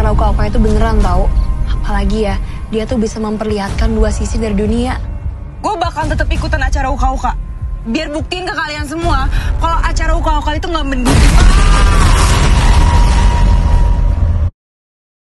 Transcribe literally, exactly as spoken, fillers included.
acara uka-uka itu beneran tau. Apalagi ya, dia tuh bisa memperlihatkan dua sisi dari dunia. Gue bakal tetap ikutan acara uka-uka. Biar buktiin ke kalian semua kalau acara uka-uka itu nggak mendidih.